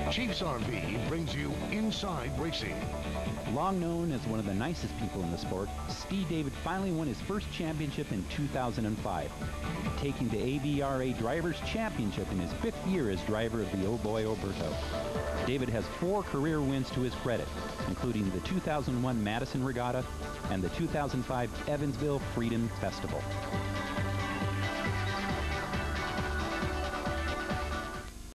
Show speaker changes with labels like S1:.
S1: Chiefs RV brings you Inside Racing.
S2: Long known as one of the nicest people in the sport, Steve David finally won his first championship in 2005, taking the ABRA Drivers' Championship in his 5th year as driver of the Oh Boy Oberto. David has 4 career wins to his credit, including the 2001 Madison Regatta and the 2005 Evansville Freedom Festival.